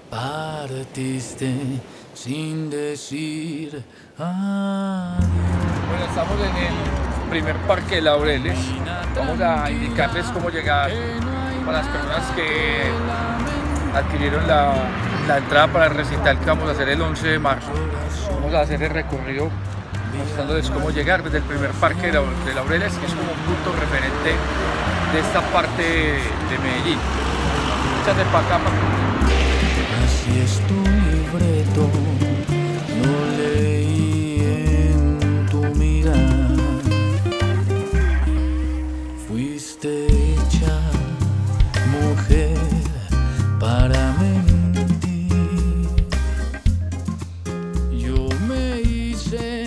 partiste sin decir adiós. Bueno, estamos en el primer Parque de Laureles. Vamos a indicarles cómo llegar para las personas que adquirieron la entrada para el recital que vamos a hacer el 11 de marzo. Vamos a hacer el recorrido mostrándoles cómo llegar desde el primer Parque de Laureles, que es como un punto referente de esta parte de Medellín. Échate para acá, Así es tu libreto, lo leí en tu mirar. Fuiste hecha mujer para mentir. Yo me hice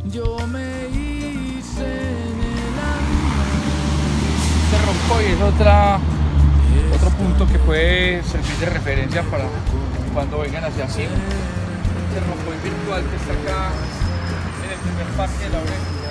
en el amor. se rompo y es otro punto que puede servir de referencia para cuando vengan hacia Cima. El rompoy virtual que está acá en el primer Parque de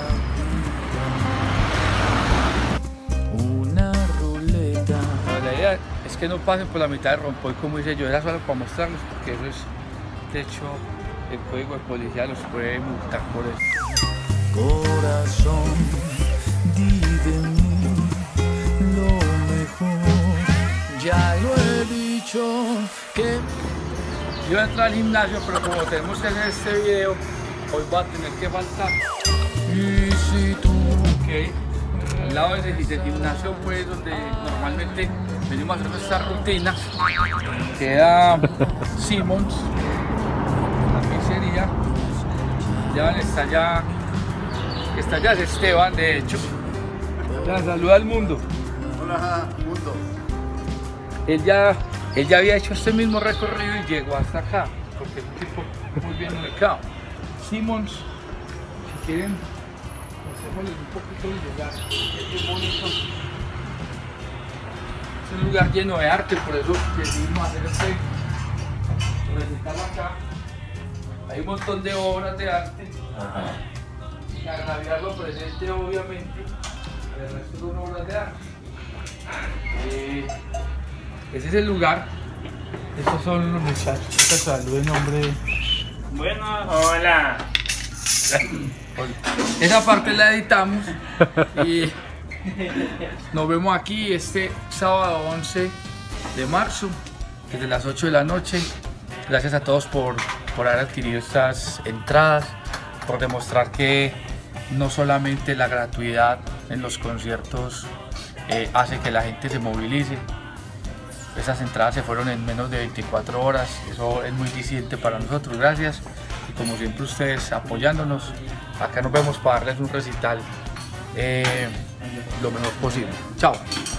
Laureles. Una ruleta. La idea es que no pasen por la mitad del rompoy, como hice yo, era solo para mostrarles, porque eso es, de hecho, el código de policía los puede multar por eso. Corazón, di de mí lo mejor. Ya lo he dicho que Yo voy a entrar al gimnasio, pero como tenemos que hacer este video, hoy va a tener que faltar. y si tú Ok, al lado del gimnasio, pues, donde normalmente venimos a hacer nuestra rutina, queda Simmons, la pizzería. Esteban está allá es Esteban, de hecho. Ya, saluda al mundo. Hola, mundo. Él ya había hecho este mismo recorrido y llegó hasta acá, porque es un tipo muy bien ubicado. Simmons, si quieren, mostremos un poquito el lugar, es bien bonito. Es un lugar lleno de arte, por eso decidimos hacer este recital acá. Hay un montón de obras de arte. Y agraviarlo presente, obviamente, el resto son obras de arte. Ese es el lugar. Estos son los muchachos. Esta salud en nombre. Bueno, hola. Esa parte la editamos y nos vemos aquí este sábado 11 de marzo, desde las 8 de la noche. Gracias a todos por haber adquirido estas entradas, por demostrar que no solamente la gratuidad en los conciertos hace que la gente se movilice. Esas entradas se fueron en menos de 24 horas, eso es muy diciente para nosotros, gracias. Y como siempre ustedes apoyándonos, acá nos vemos para darles un recital lo mejor posible. Chao.